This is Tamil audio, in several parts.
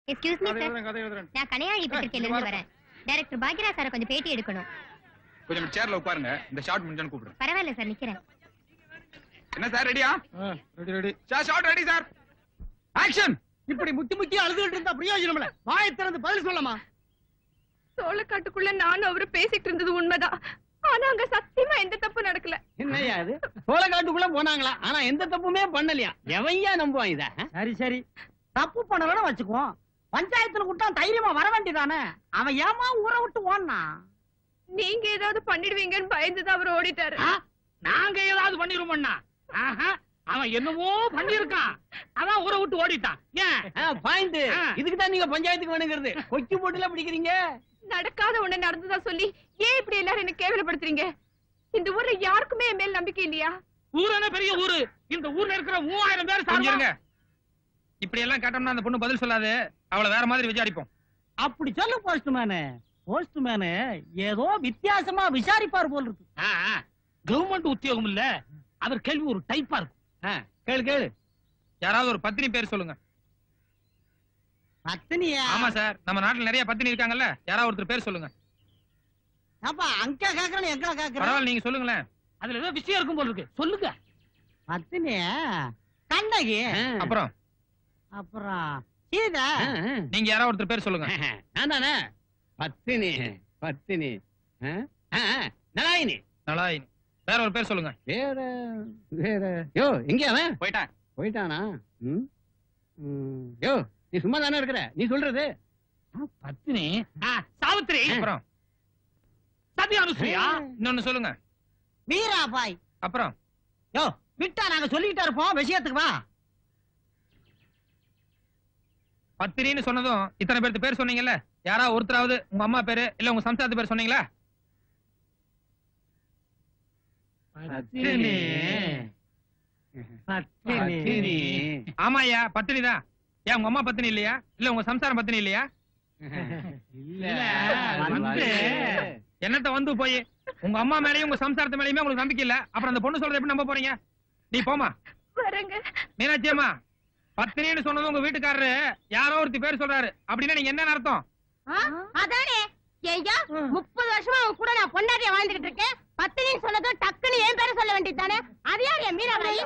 எக்ஸ்கியூஸ் மீ சார், நான் கனையாழி பத்திரிக்கையில இருந்து வரேன். டைரக்டர் பாக்யராஜ் சார் கொஞ்சம் பேட்டி எடுக்கணும். கொஞ்சம் சேர்ல உட்காருங்க, இந்த ஷாட் முடிஞ்சான்னு கூப்பிடுறேன். பரவாயில்ல சார், நிக்கிறேன். என்ன சார் ரெடியா? Ready. Shot ready sir. Action. இப்படி முத்தி முத்தி அழுதுகிட்டு இருந்தா பிரயோஜனம் இல்ல. வாயை திறந்து பதில் சொல்லமா? சோளக்காட்டுக்குள்ள நானும் அவரு பேசிட்டு இருந்தது உண்மைதான். ஆனா அங்க சத்தியமா எந்த தப்பு நடக்கல. என்னையா இது? சோளக்காட்டுக்குள்ள போனாங்களா? ஆனா எந்த தப்புமே பண்ணலையா? எவையா நம்புவான் இத? சரி சரி, தப்பு பண்ணலன்னா வச்சுக்குவோம். பஞ்சாயத்துல கூட்டம் தைரியமா வர வேண்டியதானே. அவன் ஏமா ஊரை விட்டு ஓடனா? நீங்க ஏதாவது பண்ணிடுவீங்கன்னு பயந்துதான் அவர் ஓடிட்டாரு. நாங்க ஏதாவது பண்ணிருவோம்னா? அவன் என்னமோ பண்ணிருக்கான், அதான் ஊரை விட்டு ஓடிட்டான். ஏன் பாயிண்ட்? இதுக்குதான் நீங்க பஞ்சாயத்துக்கு வேணுங்கிறது. கொக்கி போட்டுல பிடிக்கிறீங்க. நடக்காத ஒண்ணு நடந்ததா சொல்லி ஏன் இப்படி எல்லாரும் என்ன கேவலப்படுத்துறீங்க? இந்த ஊர்ல யாருக்குமே என் மேல் நம்பிக்கை இல்லையா? ஊரான பெரிய ஊரு. இந்த ஊர்ல இருக்கிற 3000 பேர் சாருங்க. இப்படி எல்லாம் கேட்டோம்னா அந்த பொண்ணு பதில் சொல்லாது. அவளை வேற மாதிரி விசாரிப்போம். அப்படி சொல்லு போஸ்ட்மேனு. போஸ்ட்மேனு ஏதோ வித்தியாசமா விசாரிப்பார் போல் இருக்கு. கவர்மெண்ட் உத்தியோகம் இல்ல, அவர் கேள்வி ஒரு டைப்பா இருக்கும். கேளு கேளு. யாராவது ஒரு பத்தினி பேர் சொல்லுங்க. பத்தினியா? ஆமா சார், நம்ம நாட்டுல நிறைய பத்தினி இருக்காங்கல்ல, யாராவது ஒருத்தர் பேர் சொல்லுங்க. அப்பா அங்க கேக்குறேன் எங்க கேக்குறேன்? பரவாயில்ல, நீங்க சொல்லுங்களேன். அதுல ஏதோ விஷயம் இருக்கும் போல இருக்கு. சொல்லுங்க. பத்தினியா? கண்ணகி. அப்புறம் சீதா. நீங்க யாராவது ஒருத்தர் பேர் சொல்லுங்க. நானே பத்தினி. பத்தினி நலாயினி. நலாயினி. வேற ஒரு பேர் சொல்லுங்க. வேற வேற. யோ எங்க அவன்? போயிட்டானா? யோ நீ சும்மா தானே இருக்கிற? நீ சொல்றது பத்தினி சாவித்திரி. அப்புறம் சத்யானுஸ்ரீயா? இன்னொன்னு சொல்லுங்க. வீராபாய். அப்புறம் யோ விட்டா நாங்க சொல்லிக்கிட்டே இருப்போம், விஷயத்துக்கு வா. பத்திரின்னு சொன்னதும் இத்தனை பேருக்கு பேர் சொன்னீங்கல்ல, யாராவது ஒருத்தராவது உங்க அம்மா பேரு இல்ல உங்க சம்சாரத்து பேர் சொன்னீங்களா? பத்தினி. பத்தினி. ஆமாயா, பத்தினி தான். ஏன் உங்க அம்மா பத்தினி இல்லையா? இல்ல உங்க சம்சாரம் பத்தினி இல்லையா? என்னத்த வந்து போய் உங்க அம்மா மேலயும் உங்க சம்சாரத்து மேலயுமே உங்களுக்கு நம்பிக்கை இல்ல, அப்புறம் அந்த பொண்ணு சொல்றது எப்படி நம்ப போறீங்க? நீ போமா. மீனாட்சி அம்மா, பத்தினின்னு சொன்னது உங்க வீட்டுக்காரரு யாரோ ஒருத்தி பேர் சொல்றாரு, அப்படின்னா நீங்க என்ன அர்த்தம்? அதானே ஐயா, 30 வருஷமா அவன் கூட நான் பொண்டாட்டியா வாழ்ந்துகிட்டு இருக்கேன். பத்தினின்னு சொன்னதும் டக்குன்னு என் பேரை சொல்ல வேண்டியதானே? அது யார்? என் மீராபாய்.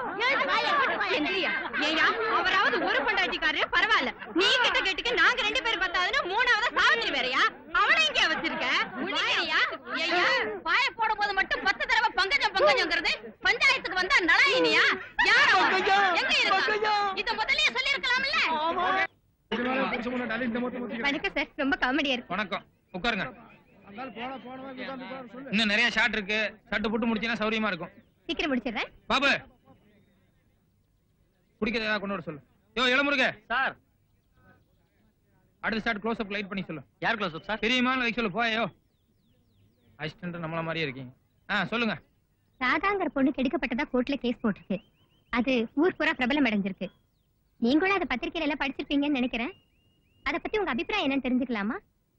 ஏயா அவராவது ஒரு பொண்டாட்டிக்காரு பரவாயில்ல, நீ கிட்ட கேட்டுக்க நாங்க 2 பேர் பத்தாதுன்னு 3வது சாவித்திரி வேறையா? அவளை எங்க வச்சிருக்க? ஐயா பாய போட போது மட்டும் 10 தடவை பங்கஜம் பங்கஜம்ங்கிறது பஞ்சாயத்துக்கு வந்தா நலாயினியா? யார் அவன்? எங்க இருக்கா? இத முதல்லயே சொல்லி இருக்கலாம்ல. வணக்கம் சார், ரொம்ப காமெடியா இருக்கு. வணக்கம், உட்காருங்க. இன்னும் நிறைய ஷாட் இருக்கு, ஷாட் போட்டு முடிச்சீங்கன்னா சௌரியமா இருக்கும். சீக்கிரம் முடிச்சிடுறேன். பாபு, குடிக்கிறதா கொண்டு வர சொல்லு. யோ இளமுருக சார், அடுத்த ஷாட் க்ளோஸ் அப் லைட் பண்ணி சொல்லு. யார் க்ளோஸ் அப் சார்? தெரியுமா வைக்க சொல்லு. போயோ அசிஸ்டன்ட் நம்மள மாதிரியே இருக்கீங்க. சொல்லுங்க. ராதாங்கிற பொண்ணு கெடுக்கப்பட்டதா கோர்ட்ல கேஸ் போட்டிருக்கு. அது ஊர் பூரா பிரபலம் அடைஞ்சிருக்கு. நீங்களும் அதை பத்திரிகையில எல்லாம் படிச்சிருப்பீங்கன்னு நினைக்கிறேன். அத பத்தி உங்க அபிப்பிராயம் என்னன்னு தெரிஞ்சுக்கலாமா?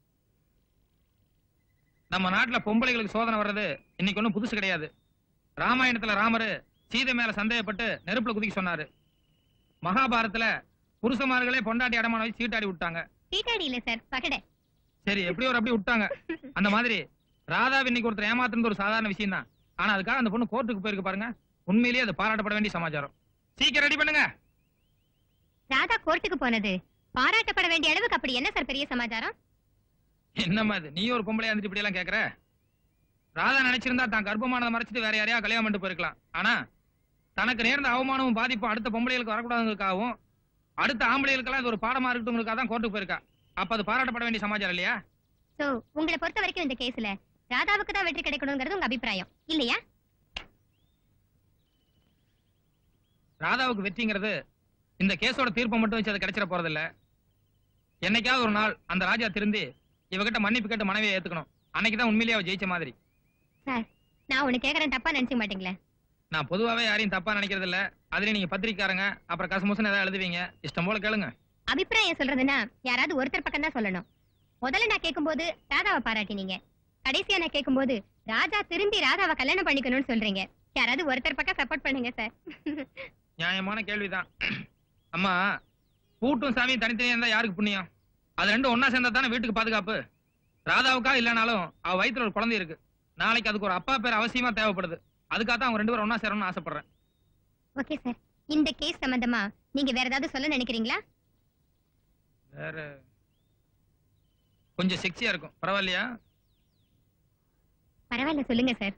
நம்ம நாட்டுல பொம்பளைகளுக்கு சோதனை வர்றது இன்னைக்கு ஒண்ணும் புதுசு கிடையாது. ராமாயணத்துல ராமரு சீதை மேல சந்தேகப்பட்டு நெருப்புல குதிக்க சொன்னாரு. மகாபாரதத்துல புருஷமார்களே பொண்டாட்டி அடமான வச்சு சீட்டாடி விட்டாங்க. சீட்டாடி இல்ல சார், பகடை. சரி, எப்படி ஒரு அப்படி விட்டாங்க. அந்த மாதிரி ராதாவை இன்னைக்கு ஒருத்தர் ஏமாத்துறது ஒரு சாதாரண விஷயம் தான். ஆனா அதுக்காக அந்த பொண்ணு கோர்ட்டுக்கு போயிருக்கு பாருங்க. உண்மையிலேயே அது பாராட்டப்பட வேண்டிய சமாச்சாரம். சீக்கிரம் ரெடி பண்ணுங்க. ராதா கோர்ட்டுக்கு போனது பாராட்டப்பட வேண்டிய அளவுக்கு அப்படி என்ன சார் பெரிய சமாச்சாரம்? என்னம்மா இது, நீ ஒரு பொம்பளையா இருந்துட்டு இப்படி எல்லாம் கேக்குற? ராதா நினைச்சிருந்தா தான் கர்ப்பமானதை மறைச்சிட்டு வேற யாரையா கல்யாணம் பண்ணிட்டு போயிருக்கலாம். ஆனா தனக்கு நேர்ந்த அவமானமும் பாதிப்பும் அடுத்த பொம்பளைகளுக்கு வரக்கூடாதுக்காகவும் அடுத்த ஆம்பளைகளுக்கெல்லாம் இது ஒரு பாடமா இருக்கட்டும்னுக்காக தான் கோர்ட்டுக்கு போயிருக்கா. அப்ப அது பாராட்டப்பட வேண்டிய சமாச்சாரம் இல்லையா? சோ உங்களை பொறுத்த வரைக்கும் இந்த கேஸ்ல ராதாவுக்கு தான் வெற்றி கிடைக்கணுங்கிறது உங்க அபிப்பிராயம் இல்லையா? ராதாவுக்கு வெற்றிங்கிறது இந்த கேஸோட தீர்ப்பை மட்டும் வச்சு அது கிடைச்சிட போறதில்ல. என்னைக்காவது ஒரு நாள் அந்த ராஜா திருந்தி இவகிட்ட மன்னிப்பு கேட்டு மனைவியை ஏத்துக்கணும். அன்னைக்குதான் உண்மையிலேயே அவ ஜெயிச்ச மாதிரி. சார், நான் உனக்கு கேக்குறேன், தப்பா நினைச்சுக்க மாட்டீங்களே? நான் பொதுவாவே யாரையும் தப்பா நினைக்கிறது இல்ல. அதுல நீங்க பத்திரிக்காரங்க, அப்புறம் கசமுசன்னு ஏதாவது எழுதுவீங்க. இஷ்டம் போல கேளுங்க. அபிப்பிராயம் சொல்றதுன்னா யாராவது ஒருத்தர் பக்கம் தான் சொல்லணும். முதல்ல நான் கேட்கும்போது ராதாவை பாராட்டினீங்க, கடைசியா நான் கேட்கும்போது ராஜா திரும்பி ராதாவை கல்யாணம் பண்ணிக்கணும்னு சொல்றீங்க. யாராவது ஒருத்தர் பக்கம் சப்போர்ட் பண்ணுங்க சார். நியாயமான கேள்விதான். அம்மா, பூட்டும் சாமியும் தனித்தனியா இருந்தா யாருக்கு புண்ணியம்? அது ரெண்டும் ஒன்னா சேர்ந்தா தானே வீட்டுக்கு பாதுகாப்பு. ராதாவுக்கா இல்லனாலும் அவ வயித்துல ஒரு குழந்தை இருக்கு. நாளைக்கு அதுக்கு ஒரு அப்பா பேர் அவசியமா தேவைப்படுது. அதுக்காக தான் அவங்க ரெண்டு பேரும் ஒன்னா சேரணும்னு ஆசைப்படுறேன். Okay sir. இந்த கேஸ் சம்பந்தமா நீங்க வேற ஏதாவது சொல்ல நினைக்கிறீங்களா? வேற கொஞ்சம் செக்ஸியா இருக்கும், பரவாயில்லையா? பரவாயில்ல, சொல்லுங்க சார்.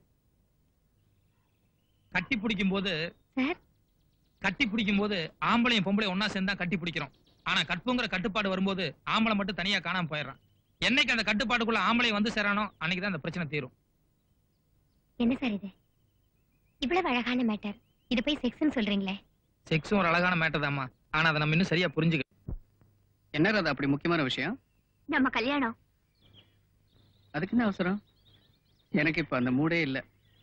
கட்டி பிடிக்கும் போது சார், கட்டி பிடிக்கும் போது ஆம்பளையும் பொம்பளையும் ஒன்னா சேர்ந்தா கட்டி பிடிக்கிறோம். ஆனா கற்புங்கிற கட்டுப்பாடு வரும்போது ஆம்பளை மட்டும் தனியா காணாம போயிடுறான். என்னைக்கு அந்த கட்டுப்பாட்டுக்குள்ள ஆம்பளையும் வந்து சேரானோ அன்னைக்கு தான் அந்த பிரச்சனை தீரும். என்ன சார் இது? இவ்வளவு அழகான மேட்டர், இது போய் செக்ஸ்னு சொல்றீங்களே? செக்ஸும் ஒரு அழகான மேட்டர் தாம்மா. ஆனா அதை நம்ம இன்னும் சரியா புரிஞ்சுக்க. என்ன அது அப்படி முக்கியமான விஷயம்? நம்ம கல்யாணம். அதுக்கு என்ன அவசரம்? எனக்கு இப்ப அந்த மூடே இல்ல.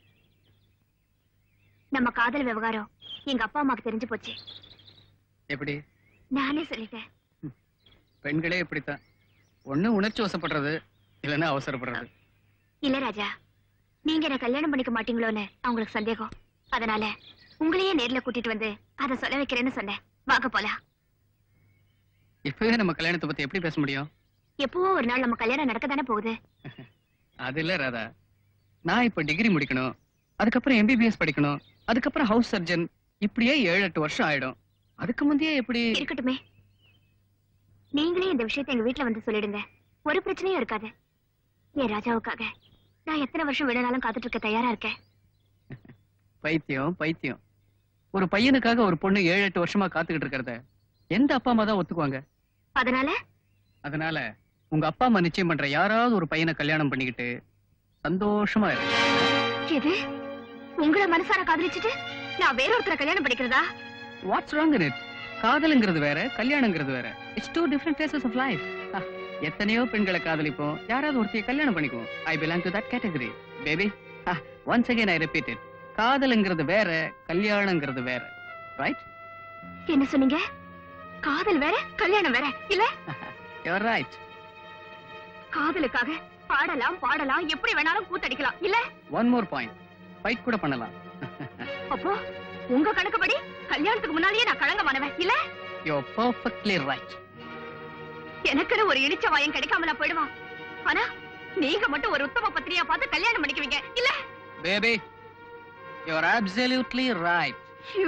நம்ம காதல் விவகாரம் எங்க அப்பா அம்மாக்கு தெரிஞ்சு போச்சு. எப்படி? நானே சொல்லிட்டேன். பெண்களே இப்படித்தான், ஒண்ணு உணர்ச்சி வசப்படுறது, இல்லைன்னா அவசரப்படுறது. இல்ல ராஜா, நீங்க என்ன கல்யாணம் பண்ணிக்க மாட்டீங்களோன்னு அவங்களுக்கு சந்தேகம். அதனால உங்களையே நேர்ல கூட்டிட்டு வந்து அதை சொல்ல வைக்கிறேன்னு சொன்னேன். வாங்க போலாம். இப்பவே நம்ம கல்யாணத்தை பத்தி எப்படி பேச முடியும்? எப்பவோ ஒரு நாள் நம்ம கல்யாணம் நடக்க தானே போகுது. அது இல்ல ராதா, நான் இப்ப டிகிரி முடிக்கணும், அதுக்கப்புறம் எம்பிபிஎஸ் படிக்கணும், அதுக்கப்புறம் ஹவுஸ் சர்ஜன், இப்படியே 7-8 வருஷம் ஆயிடும். அதுக்கு முந்தையே எப்படி? இருக்கட்டுமே, நீங்களே இந்த விஷயத்தை எங்க வீட்டுல வந்து சொல்லிடுங்க. ஒரு பிரச்சனையும் இருக்காது. என் ராஜாவுக்காக நான் எத்தனை வருஷம் வேணாலும் காத்துட்டு இருக்க தயாரா இருக்கேன். பைத்தியம் பைத்தியம். ஒரு பையனுக்காக ஒரு பொண்ணு 7-8 வருஷமா காத்துக்கிட்டு இருக்கிறத எந்த அப்பா அம்மா தான் ஒத்துக்குவாங்க? அதனால உங்க அப்பா அம்மா நிச்சயம் பண்ற யாராவது ஒரு பையனை கல்யாணம் பண்ணிக்கிட்டு சந்தோஷமா இருக்கு. எது? உங்களை மனசார காதலிச்சுட்டு நான் வேற ஒருத்தரை கல்யாணம் பண்ணிக்கிறதா? What's wrong in it? காதலுங்கிறது வேற, கல்யாணங்கிறது வேற. It's two different phases of life. எத்தனையோ பெண்களை காதலிப்போம், யாராவது ஒருத்தைய கல்யாணம் பண்ணிக்குவோம். I belong to that category baby. Once again I repeat it. காதலுங்கிறது வேற, கல்யாணங்கிறது வேற. ரைட்? என்ன சொன்னீங்க? காதல் வேற, கல்யாணம் வேற இல்ல? You are right. காதலுக்காக பாடலாம், எப்படி வேணாலும் கூத்தடிக்கலாம் இல்ல? ஒன் மோர் பாயிண்ட், ஃபைட் கூட பண்ணலாம். அப்போ உங்க கணக்குப்படி கல்யாணத்துக்கு முன்னாலேயே நான் கலங்கமானவன் இல்ல? You are perfectly right. எனக்குன்னு ஒரு இடிச்ச வாயம் கிடைக்காமல போயிடுவான். ஆனா நீங்க மட்டும் ஒரு உத்தம பத்திரியா பார்த்து கல்யாணம் பண்ணிக்குவீங்க இல்ல? Baby, you are absolutely right.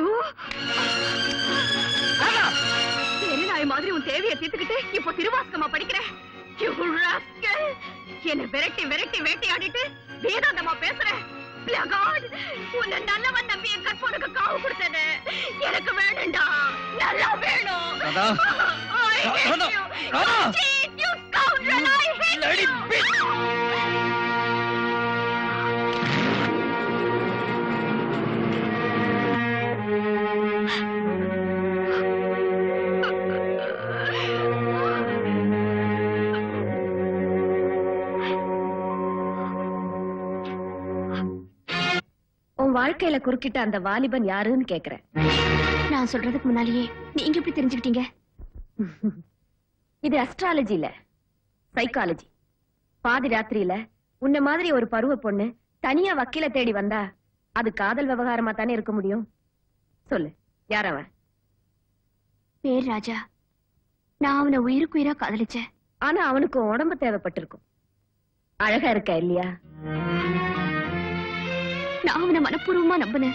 நாய் மாதிரி உன் தேவையை தீர்த்துக்கிட்டு இப்போ திருவாசகமா படிக்கிறேன். என்ன விரட்டி விரட்டி வேட்டையாடிட்டு வேதாந்தமா பேசுறேன். உன்னை நல்லவன் நம்பி என் கற்பனுக்கு காவு கொடுத்தது எனக்கு வேணும்டா, நல்லா வேணும். வாழ்க்கையில குறுக்கிட்ட அந்த வாலிபன் யாருன்னு கேக்குறேன். நான் சொல்றதுக்கு முன்னாலேயே நீங்க எப்படி தெரிஞ்சுக்கிட்டீங்க? இது அஸ்ட்ராலஜி இல்ல, சைக்காலஜி. பாதி ராத்திரியில உன்ன மாதிரி ஒரு பருவ பொண்ணு தனியா வக்கீல தேடி வந்தா அது காதல் விவகாரமா தானே இருக்க முடியும்? சொல்லு, யார் அவன்? பேர் ராஜா. நான் அவனை உயிருக்கு உயிரா காதலிச்சேன். ஆனா அவனுக்கு உடம்பு தேவைப்பட்டிருக்கும். அழகா இருக்க இல்லையா? நான் அவனை மனப்பூர்வமா நம்பினேன்.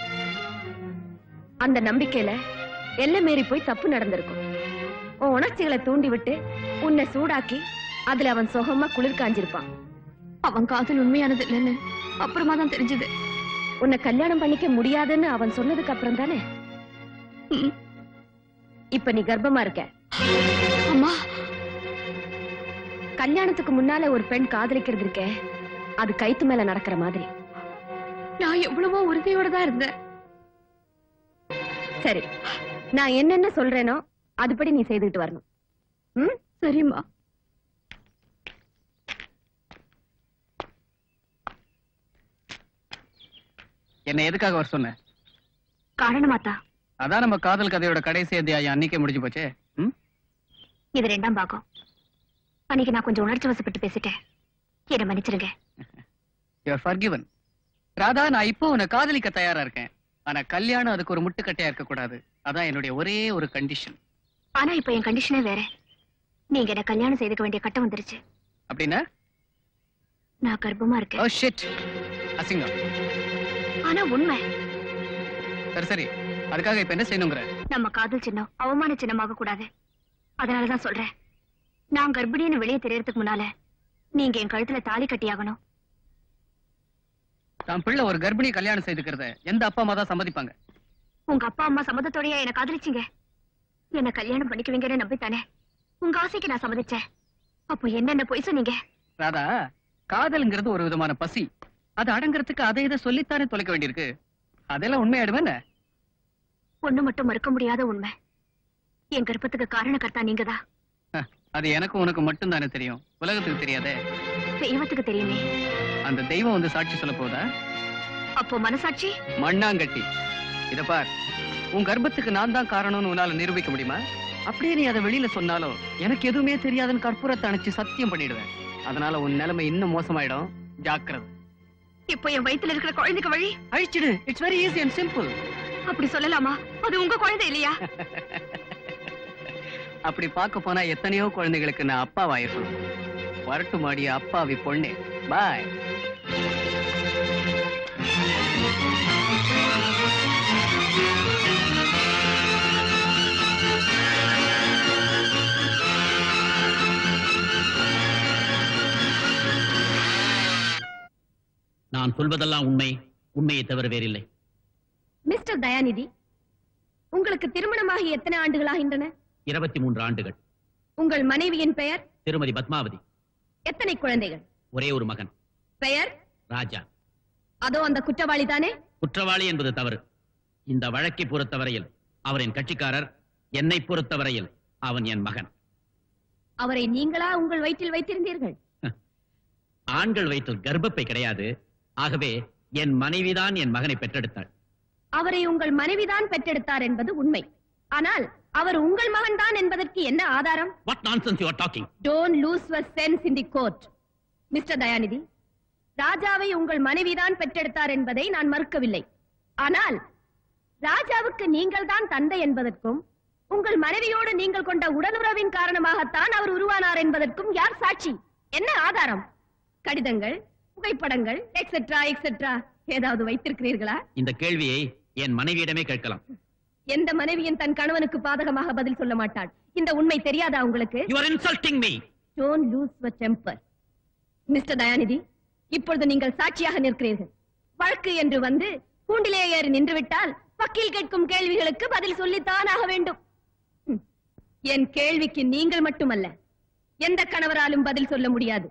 அந்த நம்பிக்கையில எல்லை மீறி போய் தப்பு நடந்திருக்கும். உன் உணர்ச்சிகளை தூண்டி விட்டு உன்னை சூடாக்கி அதுல அவன் சுகமா குளிர் காஞ்சிருப்பான். அவன் காதல் உண்மையானது இல்லைன்னு அப்புறமா தான் தெரிஞ்சது. உன்னை கல்யாணம் பண்ணிக்க முடியாதுன்னு அவன் சொன்னதுக்கு அப்புறம் தானே இப்ப நீ கர்ப்பமா இருக்க. அம்மா, கல்யாணத்துக்கு முன்னால ஒரு பெண் காதலிக்கிறது இருக்கே, அது கைத்து மேல நடக்கிற மாதிரி. நான் எவ்வளவோ உறுதியோட தான் இருந்தேன். சரி, நான் என்னென்ன சொல்றேனோ அதுபடி நீ செய்துட்டு வரணும். சரிம்மா. என்ன எதுக்காக வர சொன்ன? காரணமாத்தா. அதான் நம்ம காதல் கதையோட கடைசி அத்தியாயம் அன்னைக்கே முடிஞ்சு போச்சே. இது 2ஆம் பாகம். அன்னைக்கு நான் கொஞ்சம் உணர்ச்சி வசப்பட்டு பேசிட்டேன். என்ன மன்னிச்சிருங்க. You are forgiven. ராதா, நான் இப்போ உன்னை காதலிக்க தயாரா இருக்கேன். ஆனா கல்யாணம் அதுக்கு ஒரு முட்டுக்கட்டையா இருக்க கூடாது. அதான் என்னுடைய ஒரே ஒரு கண்டிஷன். ஆனா இப்ப என் கண்டிஷனே வேற. நீங்க என்ன கல்யாணம் செய்துக்க வேண்டிய கட்டம் வந்துருச்சு. அப்படின்னா நான் கர்ப்பமா இருக்கேன். ஓ ஷிட், அசிங்கம். ஆனா உண்மை. சரி சரி, அதுக்காக இப்ப என்ன செய்யணுங்கிற? நம்ம காதல் சின்னம் அவமான சின்னமாக கூடாது. அதனாலதான் சொல்றேன், நான் கர்ப்பிணின்னு வெளியே தெரியறதுக்கு முன்னால நீங்க என் கழுத்துல தாலி கட்டியாகணும். தான் பிள்ளை ஒரு கர்ப்பிணி கல்யாணம் செய்துக்கிறத எந்த அப்பா அம்மா தான் சம்மதிப்பாங்க? உங்க அப்பா அம்மா சம்மதத்தோடயா என்ன காதலிச்சீங்க? என்ன கல்யாணம் பண்ணிக்குவீங்கன்னு நம்பித்தானே உங்க ஆசைக்கு நான் சம்மதிச்சேன். அப்போ என்னென்ன பொய் சொன்னீங்க? ராதா, காதல்ங்கிறது ஒரு விதமான பசி. அது அடங்குறதுக்கு அதை இதை சொல்லித்தானே தொலைக்க வேண்டியிருக்கு. அதெல்லாம் உண்மையாடுவேன். ஒண்ணு மட்டும் மறுக்க முடியாத உண்மை, என் கர்ப்பத்துக்கு காரணக்கர்த்தா நீங்கதான். அது எனக்கு உனக்கு மட்டும் தானே தெரியும், உலகத்துக்கு தெரியாதே. தெய்வத்துக்கு தெரியுமே. அந்த தெய்வம் வந்து சாட்சி சொல்ல போதா? அப்போ மனசாட்சி? மண்ணாங்கட்டி. இத பார், உன் கர்ப்பத்துக்கு நான் தான் காரணம்னு உன்னால நிரூபிக்க முடியுமா? அப்படியே நீ அதை வெளியில சொன்னாலும் எனக்கு எதுவுமே தெரியாதுன்னு கற்பூரத்தை அணைச்சு சத்தியம் பண்ணிடுவேன். அதனால உன் நிலைமை இன்னும் மோசமாயிடும். ஜாக்கிரதை. இப்போ என் வயித்துல இருக்கிற குழந்தைக்கு வழி அழிச்சிடு. It's very easy and simple. அப்படி சொல்லலாமா? அது உங்க குழந்தை இல்லையா? அப்படி பார்க்க போனா எத்தனையோ குழந்தைகளுக்கு நான் அப்பாவாயிருக்கணும். வரட்டு மாடிய அப்பாவி பொண்ணே. பாய். நான் சொல்வதெல்லாம் உண்மை, உண்மையை தவிர வேறில்லை. மிஸ்டர் தயாநிதி, உங்களுக்கு திருமணமாகி எத்தனை ஆண்டுகளாகின்றன? 23 ஆண்டுகள். உங்கள் மனைவியின் பெயர்? திருமதி பத்மாவதி. எத்தனை குழந்தைகள்? ஒரே ஒரு மகன். பெயர்? ராஜா. அதோ அந்த குற்றவாளி தானே? குற்றவாளி என்பது தவறு. இந்த வழக்கை பொறுத்தவரையில் அவர் என் கட்சிக்காரர், என்னை பொறுத்தவரையில் அவன் என் மகன். அவரை நீங்களா உங்கள் வயிற்றில் வைத்திருந்தீர்கள்? ஆண்கள் வயிற்றில் கர்ப்பப்பை கிடையாது. ஆகவே என் மனைவிதான் என் மகனை பெற்றெடுத்தாள். அவரை உங்கள் மனைவிதான் பெற்றெடுத்தார் என்பது உண்மை. ஆனால் அவர் உங்கள் மகன் தான் என்பதற்கு என்ன ஆதாரம்? What nonsense you are talking? Don't lose your sense in the court. Mister Dayanidhi, ராஜாவை உங்கள் மனைவிதான் பெற்றெடுத்தார் என்பதை நான் மறுக்கவில்லை. ஆனால் ராஜாவுக்கு நீங்கள் தான் தந்தை என்பதற்கும் உங்கள் மனைவியோடு நீங்கள் கொண்ட உடலுறவின் காரணமாகத்தான் அவர் உருவானார் என்பதற்கும் யார் சாட்சி? என்ன ஆதாரம்? கடிதங்கள், புகைப்படங்கள், எக்ஸெட்ரா எக்ஸெட்ரா ஏதாவது வைத்திருக்கிறீர்களா? இந்த கேள்வியை என் மனைவியிடமே கேட்கலாம். எந்த மனைவியின் தன் கணவனுக்கு பாதகமாக பதில் சொல்ல மாட்டாள். இந்த உண்மை தெரியாதா உங்களுக்கு? You are insulting me. Don't lose your temper. Mister Dayanidhi, இப்பொழுது நீங்கள் சாட்சியாக நிற்கிறீர்கள். வழக்கு என்று வந்து கூண்டிலே ஏறி நின்றுவிட்டால் வக்கீல் கேட்கும் கேள்விகளுக்கு பதில் சொல்லித்தான் ஆக வேண்டும். என் கேள்விக்கு நீங்கள் மட்டுமல்ல, எந்த கணவராலும் பதில் சொல்ல முடியாது.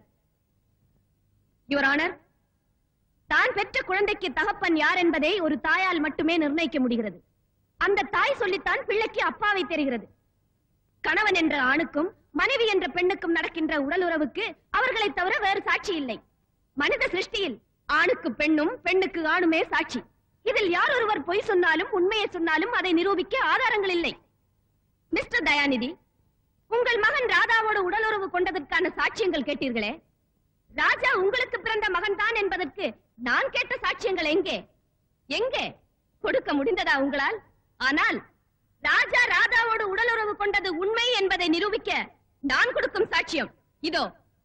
யுவர் ஆனர், தான் பெற்ற குழந்தைக்கு தகப்பன் யார் என்பதை ஒரு தாயால் மட்டுமே நிர்ணயிக்க முடிகிறது. அந்த தாய் சொல்லித்தான் பிள்ளைக்கு அப்பாவை தெரிகிறது. கணவன் என்ற ஆணுக்கும் மனைவி என்ற பெண்ணுக்கும் நடக்கின்ற உடலுறவுக்கு அவர்களை தவிர வேறு சாட்சி இல்லை. மனித சிருஷ்டியில் ஆணுக்கு பெண்ணும் பெண்ணுக்கு ஆணுமே சாட்சி. இதில் யார் ஒருவர் பொய் சொன்னாலும் உண்மையை சொன்னாலும் அதை நிரூபிக்க ஆதாரங்கள் இல்லை. மிஸ்டர் தயாநிதி, உங்கள் மகன் ராதாவோடு உடலுறவு கொண்டதற்கான சாட்சியங்கள் கேட்டீர்களே, ராஜா உங்களுக்கு பிறந்த மகன் தான் என்பதற்கு நான் கேட்ட சாட்சியங்கள் எங்கே? எங்கே கொடுக்க முடிந்ததா உங்களால்? ஆனால் ராஜா ராதாவோடு உடலுறவு கொண்டது உண்மை என்பதை நிரூபிக்க நான் கொடுக்கும் சாட்சியம் இதோ.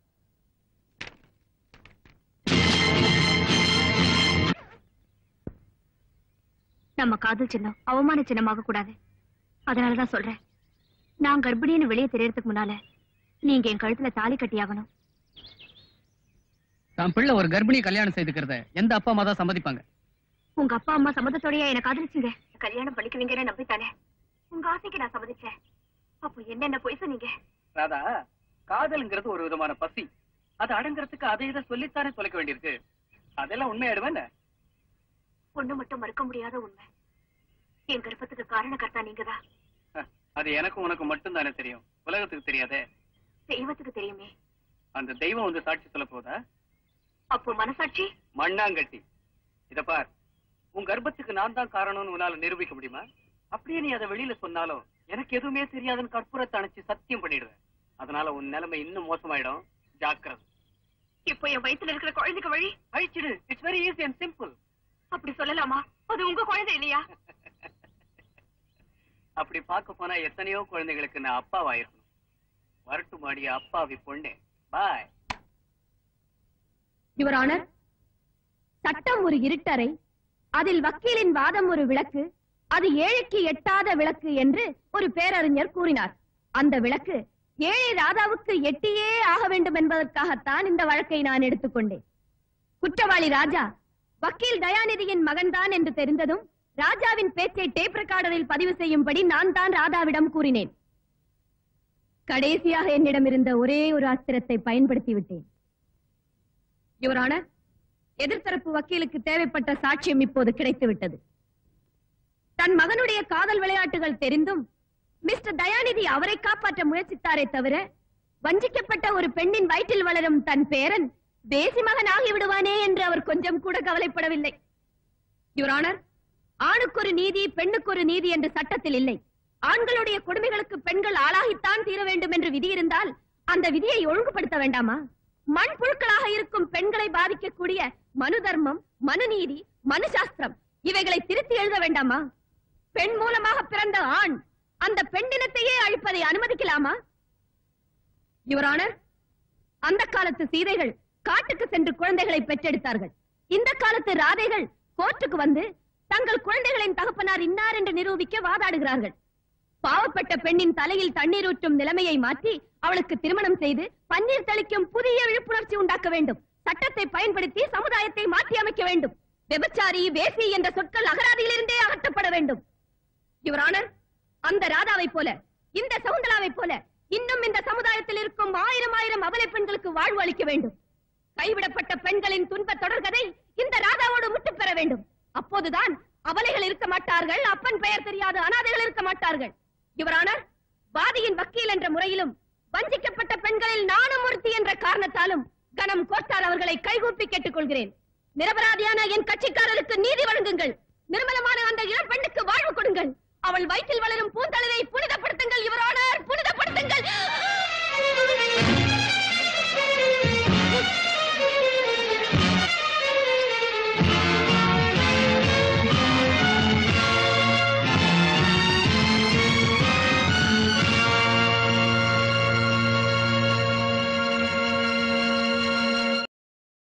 நம்ம காதல் சின்னம் அவமான சின்னமாக கூடாது. அதனாலதான் சொல்றேன், நான் கர்ப்பிணின்னு வெளியே தெரியறதுக்கு முன்னால நீங்க என் கழுத்துல தாலி கட்டியாகணும். தான் பிள்ளை ஒரு கர்ப்பிணி கல்யாணம் செய்துக்கிறத எந்த அப்பா அம்மா தான் சம்மதிப்பாங்க? உங்க அப்பா அம்மா சம்மதத்தோடயா என்ன காதலிச்சீங்க? கல்யாணம் பண்ணிக்குவீங்கன்னு நம்பித்தானே உங்க ஆசைக்கு நான் சம்மதிச்சேன். அப்போ என்னென்ன பொய் சொன்னீங்க? ராதா, காதல்ங்கிறது ஒரு விதமான பசி. அது அடங்குறதுக்கு அதை இதை சொல்லித்தானே தொலைக்க வேண்டியிருக்கு. அதெல்லாம் உண்மையாடுவேன். ஒண்ணு மட்டும் மறுக்க முடியாத உண்மை, என் கர்ப்பத்துக்கு காரணக்கர்த்தா நீங்கதான். அது எனக்கு உனக்கு மட்டும் தானே தெரியும், உலகத்துக்கு தெரியாதே. தெய்வத்துக்கு தெரியுமே. அந்த தெய்வம் வந்து சாட்சி சொல்ல போதா? அப்போ மனசாட்சி? மண்ணாங்கட்டி. இத பார், உன் கர்ப்பத்துக்கு நான் தான் காரணம்னு உன்னால நிரூபிக்க முடியுமா? அப்படியே நீ அதை வெளியில சொன்னாலும் எனக்கு எதுவுமே தெரியாதுன்னு கற்பூரத்தை அணைச்சு சத்தியம் பண்ணிடுவேன். அதனால உன் நிலைமை இன்னும் மோசமாயிடும். ஜாக்கிரதை. இப்போ என் வயித்துல இருக்கிற குழந்தைக்கு வழி அழிச்சிடு. It's very easy and simple. அப்படி சொல்லலாமா? அது உங்க குழந்தை இல்லையா? அப்படி பார்க்க போனா எத்தனையோ குழந்தைகளுக்கு நான் அப்பாவாயிருக்கணும். வரட்டுமாடி அப்பாவி பொண்ணு. பாய். யுவர் ஆனர், சட்டம் ஒரு இருட்டறை, அதில் வக்கீலின் வாதம் ஒரு விளக்கு, அது ஏழைக்கு எட்டாத விளக்கு என்று ஒரு பேரறிஞர் கூறினார். அந்த விளக்கு ஏழை ராதாவுக்கு எட்டியே ஆக வேண்டும் என்பதற்காகத்தான் இந்த வழக்கை நான் எடுத்துக்கொண்டேன். குற்றவாளி ராஜா வக்கீல் தயாநிதியின் மகன்தான் என்று தெரிந்ததும் ராஜாவின் பேச்சை டேப் ரெக்கார்டரில் பதிவு செய்யும்படி நான் தான் ராதாவிடம் கூறினேன். கடைசியாக என்னிடம் இருந்த ஒரே ஒரு அஸ்திரத்தை பயன்படுத்தி விட்டேன். யுவர் ஆனர், எதிர்த்தரப்பு வக்கீலுக்கு தேவைப்பட்ட சாட்சியம் இப்போது கிடைத்துவிட்டது. தன் மகனுடைய காதல் விளையாட்டுகள் தெரிந்தும் மிஸ்டர் தயாநிதி அவரை காப்பாற்ற முயற்சித்தாரே தவிர, வஞ்சிக்கப்பட்ட ஒரு பெண்ணின் வயிற்றில் வளரும் தன் பேரன் தேசி மகன் ஆகிவிடுவானே என்று அவர் கொஞ்சம் கூட கவலைப்படவில்லை. யுவர் ஆனர், ஆணுக்கொரு நீதி பெண்ணுக்கொரு நீதி என்று சட்டத்தில் இல்லை. ஆண்களுடைய கொடுமைகளுக்கு பெண்கள் ஆளாகித்தான் தீர வேண்டும் என்று விதி இருந்தால் அந்த விதியை ஒழுங்குபடுத்த வேண்டாமா? மண்புழுக்களாக இருக்கும் பெண்களை பாதிக்கக்கூடிய மனு தர்மம், மனுநீதி, மனு சாஸ்திரம் இவைகளை திருத்தி எழுத வேண்டாமா? பெண் மூலமாக பிறந்த ஆண் அந்த பெண்ணினத்தையே அழிப்பதை அனுமதிக்கலாமா? யுவர் ஆனர், அந்த காலத்து சீதைகள் காட்டுக்கு சென்று குழந்தைகளை பெற்றெடுத்தார்கள். இந்த காலத்து ராதைகள் கோர்ட்டுக்கு வந்து தங்கள் குழந்தைகளின் தகப்பனார் இன்னார் என்று நிரூபிக்க வாதாடுகிறார்கள். பாவப்பட்ட பெண்ணின் தலையில் தண்ணீர் ஊற்றும் நிலைமையை மாற்றி அவளுக்கு திருமணம் செய்து பன்னீர் தெளிக்கும் புதிய விழிப்புணர்ச்சி உண்டாக்க வேண்டும். சட்டத்தை பயன்படுத்தி சமுதாயத்தை மாற்றி அமைக்க வேண்டும். விபச்சாரி, வேசி என்ற சொற்கள் அகராதியிலிருந்தே அகற்றப்பட வேண்டும். யுவர் ஆனர், அந்த ராதாவை போல, இந்த சகுந்தலாவை போல இன்னும் இந்த சமுதாயத்தில் இருக்கும் ஆயிரம் ஆயிரம் அபலை பெண்களுக்கு வாழ்வு அளிக்க வேண்டும். கைவிடப்பட்ட பெண்களின் துன்ப தொடர்கதை இந்த ராதாவோடு முற்று பெற வேண்டும். அப்போதுதான் அபலைகள் இருக்க மாட்டார்கள், அப்பன் பெயர் தெரியாத அனாதைகள் இருக்க மாட்டார்கள். யுவர் ஆனர், வாதியின் வக்கீல் என்ற முறையிலும் வஞ்சிக்கப்பட்ட பெண்களில் நானும் ஒருத்தி என்ற காரணத்தாலும் கனம் கோட்டார் அவர்களை கைகூப்பி கேட்டுக் கொள்கிறேன். நிரபராதியான என் கட்சிக்காரருக்கு நீதி வழங்குங்கள். நிர்மலமான அந்த இளம் பெண்ணுக்கு வாழ்வு கொடுங்கள். அவள் வயிற்றில் வளரும் பூந்தளிரை புனிதப்படுத்துங்கள். Your honour.